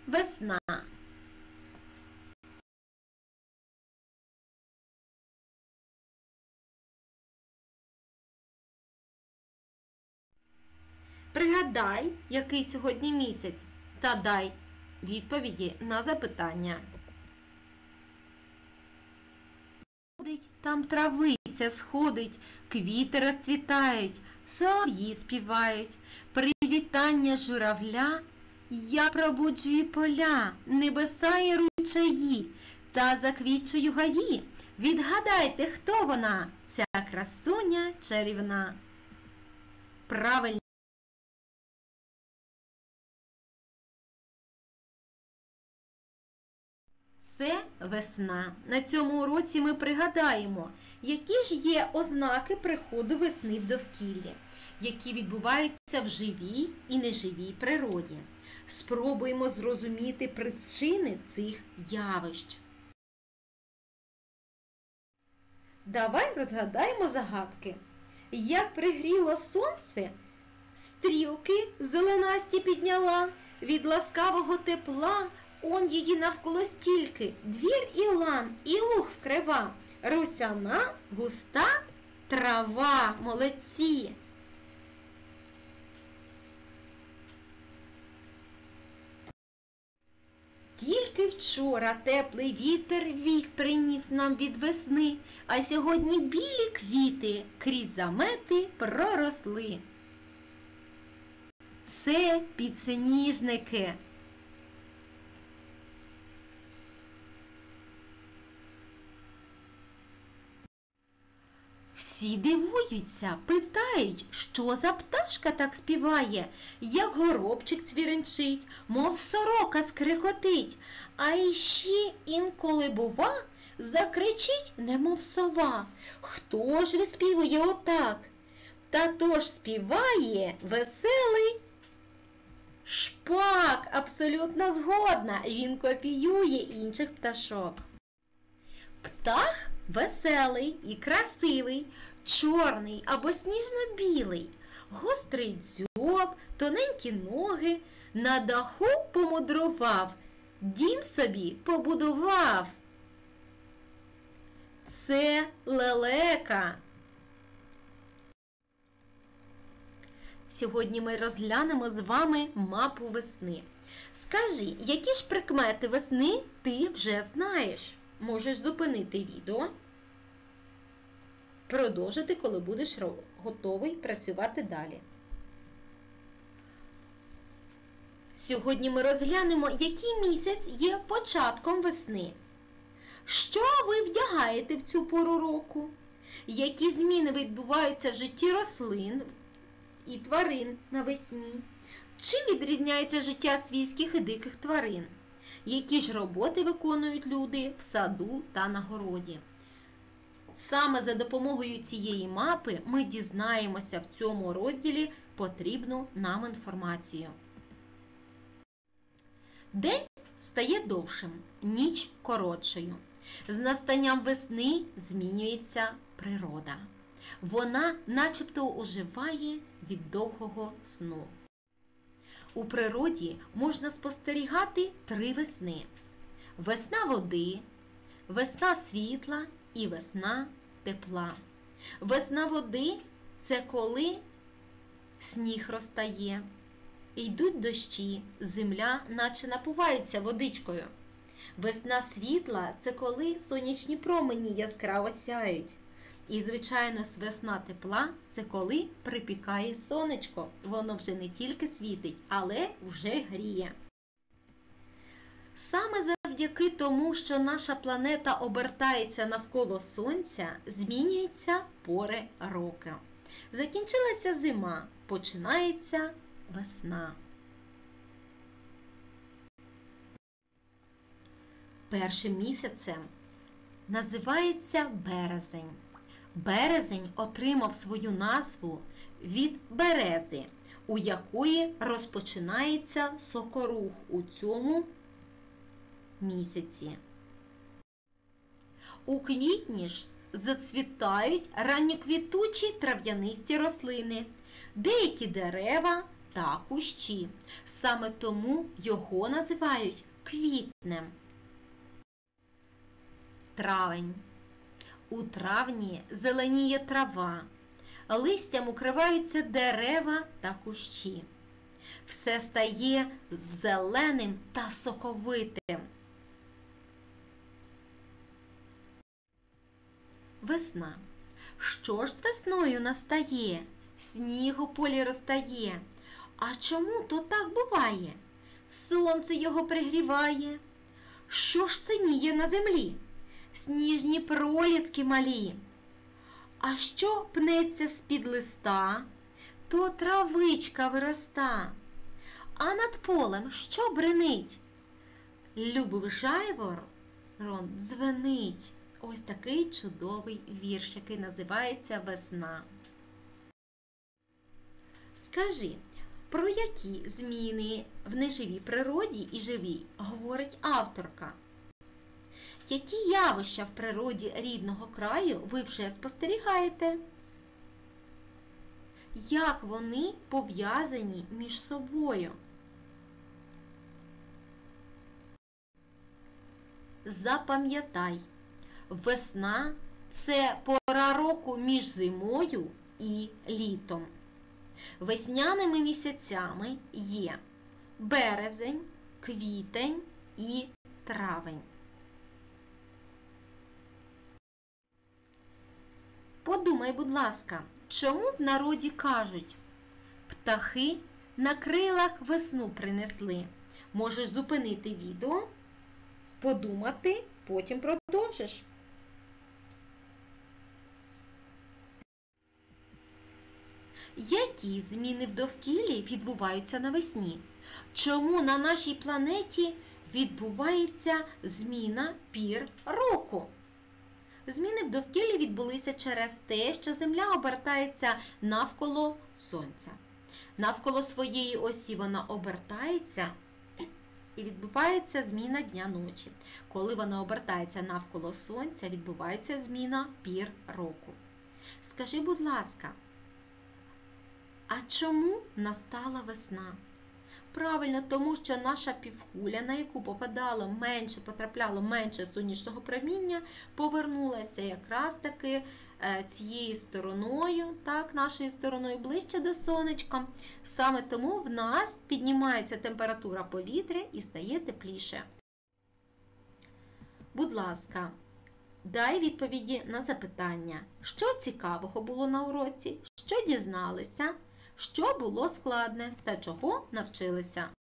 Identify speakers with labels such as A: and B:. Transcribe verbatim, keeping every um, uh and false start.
A: весна. Пригадай, який сьогодні місяць, та дай відповіді на запитання. Там травиця сходить, квіти розцвітають, солов'ї співають. Привітання журавля я пробуджую поля, небеса і ручаї, та заквічую гаї. Відгадайте, хто вона, ця красуня чарівна. Правильно. Це весна. На цьому уроці ми пригадаємо, які ж є ознаки приходу весни в довкіллі, які відбуваються в живій і неживій природі. Спробуємо зрозуміти причини цих явищ. Давай розгадаємо загадки. Як пригріло сонце, стрілки зеленасті підняла, від ласкавого тепла он її навколо стільки, двір і лан, і луг вкрива, росяна, густа трава. Молодці! Тільки вчора теплий вітер вість приніс нам від весни, а сьогодні білі квіти крізь замети проросли. Це підсніжники. Всі дивуються, питають, що за пташка так співає, як горобчик цвіринчить, мов сорока скрикотить, а іще інколи, бува, закричить, немов сова. Хто ж виспівує отак? Та то ж співає веселий шпак. Абсолютно згодна, він копіює інших пташок. Птах веселий і красивий, чорний або сніжно-білий, гострий дзьоб, тоненькі ноги, на даху помудрував, дім собі побудував. Це лелека. Сьогодні ми розглянемо з вами мапу весни. Скажи, які ж прикмети весни ти вже знаєш? Можеш зупинити відео, продовжити, коли будеш готовий працювати далі. Сьогодні ми розглянемо, який місяць є початком весни. Що ви вдягаєте в цю пору року? Які зміни відбуваються в житті рослин і тварин навесні? Чим відрізняється життя свійських і диких тварин? Які ж роботи виконують люди в саду та на городі? Саме за допомогою цієї мапи ми дізнаємося в цьому розділі потрібну нам інформацію. День стає довшим, ніч коротшою. З настанням весни змінюється природа. Вона начебто оживає від довгого сну. У природі можна спостерігати три весни. Весна води, весна світла і весна тепла. Весна води – це коли сніг розтає, йдуть дощі, земля наче напувається водичкою. Весна світла – це коли сонячні промені яскраво сяють. І, звичайно, весна тепла – це коли припікає сонечко. Воно вже не тільки світить, але вже гріє. Саме завдяки тому, що наша планета обертається навколо Сонця, змінюються пори року. Закінчилася зима, починається весна. Першим місяцем називається березень. Березень отримав свою назву від берези, у якої розпочинається сокорух у цьому місяці. У квітні ж зацвітають ранньоквітучі трав'янисті рослини. Деякі дерева та кущі. Саме тому його називають квітнем. Травень. У травні зеленіє трава, листям укриваються дерева та кущі. Все стає зеленим та соковитим. Весна. Що ж з весною настає? Сніг у полі розтає. А чому то так буває? Сонце його пригріває. Що ж синіє на землі? Сніжні проліски малі. А що пнеться з-під листа? То травичка вироста. А над полем що бренить? Любив жайворон дзвенить. Ось такий чудовий вірш, який називається «Весна». Скажи, про які зміни в неживій природі і живій говорить авторка? Які явища в природі рідного краю ви вже спостерігаєте? Як вони пов'язані між собою? Запам'ятай, весна – це пора року між зимою і літом. Весняними місяцями є березень, квітень і травень. Подумай, будь ласка, чому в народі кажуть: птахи на крилах весну принесли? Можеш зупинити відео, подумати, потім продовжиш. Які зміни в довкіллі відбуваються навесні? Чому на нашій планеті відбувається зміна пір року? Зміни в довкіллі відбулися через те, що Земля обертається навколо Сонця. Навколо своєї осі вона обертається і відбувається зміна дня-ночі. Коли вона обертається навколо Сонця, відбувається зміна пір року. Скажи, будь ласка, а чому настала весна? Правильно, тому що наша півкуля, на яку попадало менше, потрапляло менше сонячного проміння, повернулася якраз таки цією стороною, так, нашою стороною ближче до сонечка. Саме тому в нас піднімається температура повітря і стає тепліше. Будь ласка, дай відповіді на запитання. Що цікавого було на уроці? Що дізналися? Що було складне та чого навчилися?